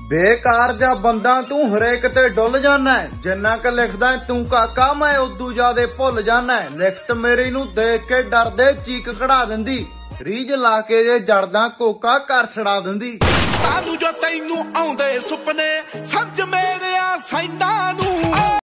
बेकार जा बंदा तू हरेक ते डुल जाना है। जिन्ना क लिखदा तू काका मैं उदू ज्यादा भुल जाना है। लिखत मेरी नू देख के डरदे चीक कढ़ा दिंदी। रीज ला के जे जड़दा कोका कर छड़ा दिंदी। तानू जो तैनू आउंदे सुपने समझ मेरे आ सैना नू।